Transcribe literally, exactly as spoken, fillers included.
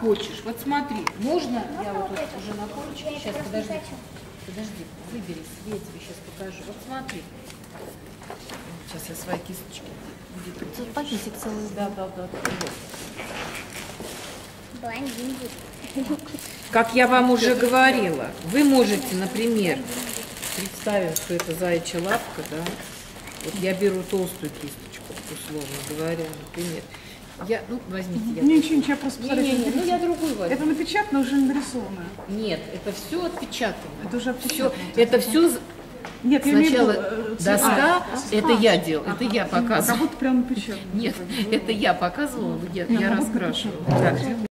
хочешь. Вот смотри, можно, я вот тут уже на полочке, сейчас, подожди, подожди, выбери, я тебе сейчас покажу. Вот смотри. Сейчас я свои кисточки. Тут пакетик целый. Да, да, да. Блондин будет. Как я вам уже говорила, вы можете, например, представим, что это заячья лапка, да, вот я беру толстую кисточку, условно говоря, например. Я, ну, возьмите. Я Ничего, ничего, просто не, не, не, ну я другую возьму. Это напечатано, уже нарисовано. Нет, это все отпечатано. Это уже все, отпечатано. это все Нет, я имею в сначала виду, э, доска, а, это я делала, это я Как показывала. будто прям напечатано. Нет, это я показывала, я, Не, я ну вот раскрашивала. Так.